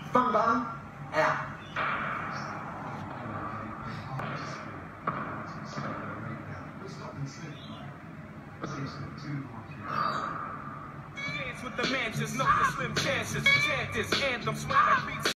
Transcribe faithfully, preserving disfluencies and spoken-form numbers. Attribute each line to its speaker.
Speaker 1: Bang bang, out.
Speaker 2: Dance with the mantis, no the slim chances. Chant this anthem, swing like beats.